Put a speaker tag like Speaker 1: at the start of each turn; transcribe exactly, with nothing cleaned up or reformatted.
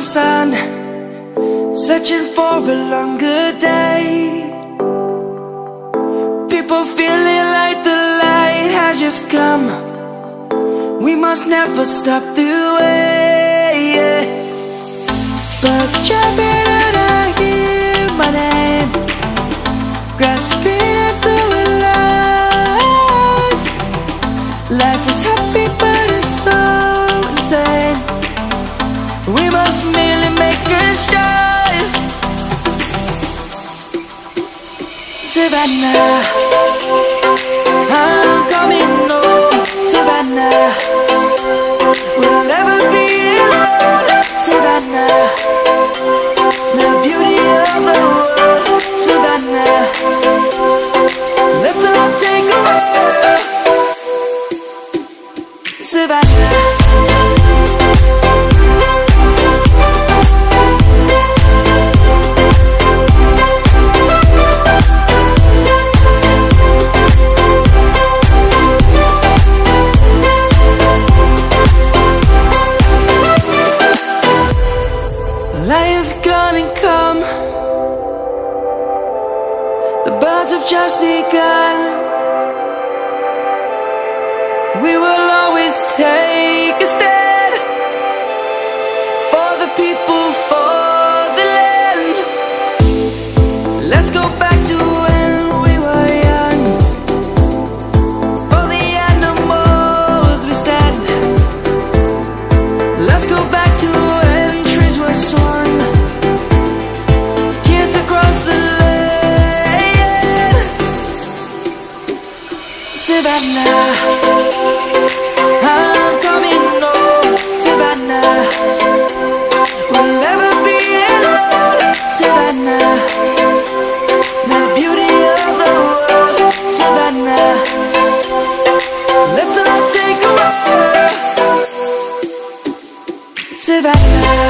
Speaker 1: sun, searching for a longer day. People feeling like the light has just come. We must never stop the way, yeah. Birds jumping and I hear my name, grasping into a life. Life is happy but it's so insane. We must merely make a start. Savannah, I'm coming home. Savannah, we'll never be alone. Savannah, the beauty of the world. Savannah, let's all take a walk. Savannah, light is gonna come. The birds have just begun. We will always take a stand for the people, for the land. Let's go back to when we were young. For the animals we stand. Let's go back to when trees were swung, kids across the land. Savannah, I'm coming home. Savannah, we'll never be alone. Savannah, the beauty of the world. Savannah, let's all take a walk. Savannah.